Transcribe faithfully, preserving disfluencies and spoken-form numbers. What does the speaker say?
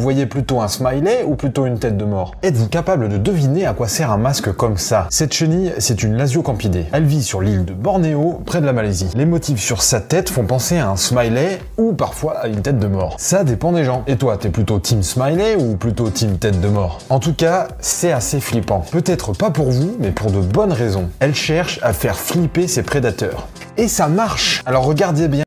voyez plutôt un smiley ou plutôt une tête de mort? Êtes-vous capable de deviner à quoi sert un masque comme ça? Cette chenille, c'est une Lasiocampidée. Elle vit sur l'île de Bornéo, près de la Malaisie. Les motifs sur sa tête font penser à un smiley ou parfois à une tête de mort. Ça dépend des gens. Et toi, t'es plutôt team smiley ou plutôt team tête de mort? En tout cas, c'est assez flippant. Peut-être pas pour vous, mais pour de bonnes raisons. Elle cherche à faire flipper ses prédateurs. Et ça marche! Alors regardez bien